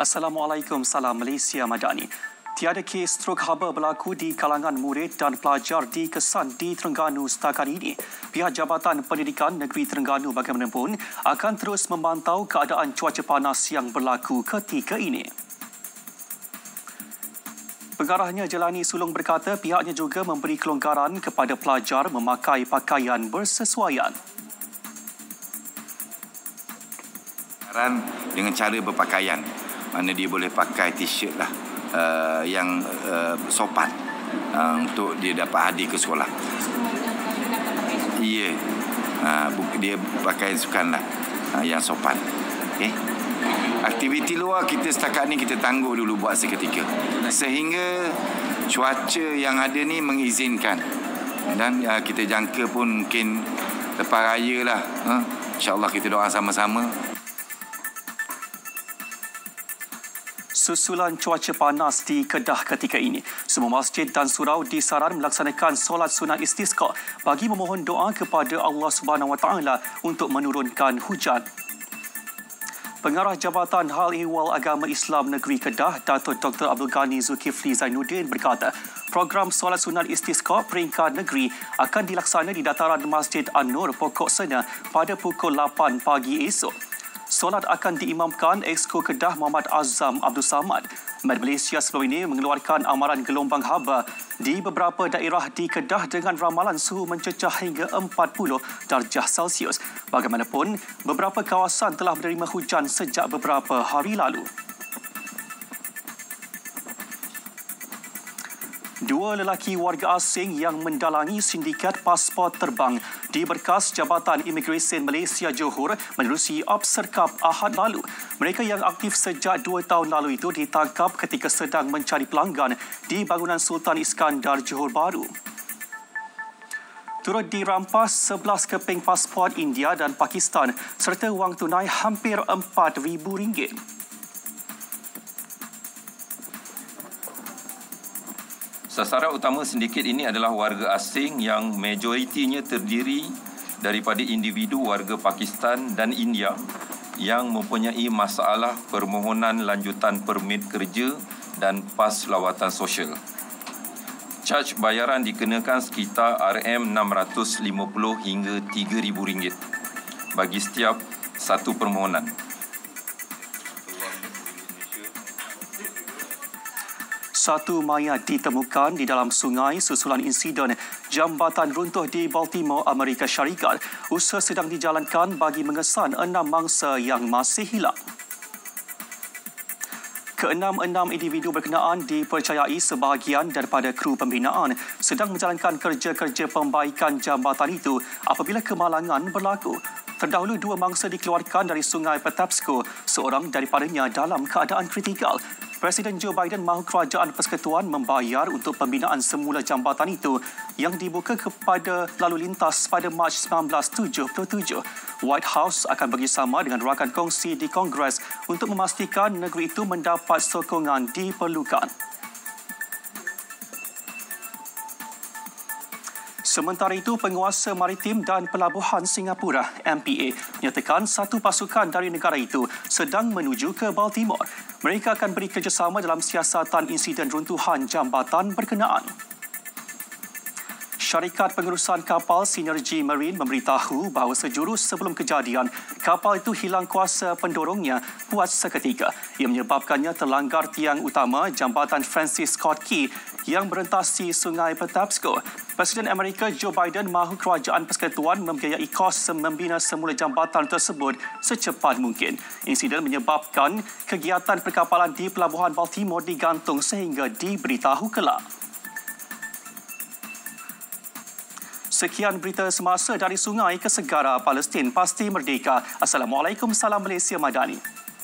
Assalamualaikum, salam Malaysia Madani. Tiada kes strok haba berlaku di kalangan murid dan pelajar di Kesan di Terengganu setakat ini. Pihak Jabatan Pendidikan Negeri Terengganu bagaimanapun akan terus memantau keadaan cuaca panas yang berlaku ketika ini. Pengarahnya Jelani Sulong berkata pihaknya juga memberi kelonggaran kepada pelajar memakai pakaian bersesuaian. Dengan cara berpakaian, mana dia boleh pakai t-shirt lah yang sopan untuk dia dapat hadir ke sekolah. Ya, dia pakai sukan lah yang sopan. Okay. Aktiviti luar kita setakat ni kita tangguh dulu buat seketika sehingga cuaca yang ada ni mengizinkan, dan kita jangka pun mungkin lepas raya lah. InsyaAllah kita doa sama-sama. Susulan cuaca panas di Kedah ketika ini, semua masjid dan surau disaran melaksanakan solat sunat istisqa bagi memohon doa kepada Allah Subhanahu Wa Taala untuk menurunkan hujan. Pengarah Jabatan Hal Ehwal Agama Islam Negeri Kedah, Datuk Dr. Abdul Ghani Zulkifli Zainuddin berkata, program solat sunat istisqa peringkat negeri akan dilaksana di dataran Masjid An-Nur Pokok Sena pada pukul 8 pagi esok. Solat akan diimamkan Exco Kedah Muhammad Azam Abdul Samad. Med Malaysia sebelum ini mengeluarkan amaran gelombang haba di beberapa daerah di Kedah dengan ramalan suhu mencecah hingga 40 darjah Celsius. Bagaimanapun, beberapa kawasan telah menerima hujan sejak beberapa hari lalu. Dua lelaki warga asing yang mendalangi sindikat pasport terbang di berkas Jabatan Imigresen Malaysia Johor menerusi Obserkap Ahad lalu. Mereka yang aktif sejak 2 tahun lalu itu ditangkap ketika sedang mencari pelanggan di bangunan Sultan Iskandar Johor Bahru. Turut dirampas 11 keping pasport India dan Pakistan serta wang tunai hampir RM4,000. Sasaran utama sindiket ini adalah warga asing yang majoritinya terdiri daripada individu warga Pakistan dan India yang mempunyai masalah permohonan lanjutan permit kerja dan pas lawatan sosial. Caj bayaran dikenakan sekitar RM650 hingga RM3,000 bagi setiap satu permohonan. Satu mayat ditemukan di dalam sungai susulan insiden jambatan runtuh di Baltimore, Amerika Syarikat. Usaha sedang dijalankan bagi mengesan 6 mangsa yang masih hilang. Keenam individu berkenaan dipercayai sebahagian daripada kru pembinaan sedang menjalankan kerja-kerja pembaikan jambatan itu apabila kemalangan berlaku. Terdahulu 2 mangsa dikeluarkan dari sungai Patapsco, seorang daripadanya dalam keadaan kritikal. Presiden Joe Biden mahu Kerajaan Persekutuan membayar untuk pembinaan semula jambatan itu yang dibuka kepada lalu lintas pada Mac 1977. White House akan bekerjasama dengan rakan kongsi di Kongres untuk memastikan negeri itu mendapat sokongan diperlukan. Sementara itu, Penguasa Maritim dan Pelabuhan Singapura (MPA) menyatakan satu pasukan dari negara itu sedang menuju ke Baltimore. Mereka akan beri kerjasama dalam siasatan insiden runtuhan jambatan berkenaan. Syarikat Pengurusan Kapal Sinergi Marine memberitahu bahawa sejurus sebelum kejadian, kapal itu hilang kuasa pendorongnya buat seketika. Ia menyebabkannya terlanggar tiang utama jambatan Francis Scott Key yang berentasi Sungai Patapsco. Presiden Amerika Joe Biden mahu Kerajaan Persekutuan membiayai kos membina semula jambatan tersebut secepat mungkin. Insiden menyebabkan kegiatan perkapalan di Pelabuhan Baltimore digantung sehingga diberitahu kelak. Sekian berita semasa dari Sungai ke Segara Palestin Pasti Merdeka. Assalamualaikum, salam Malaysia Madani.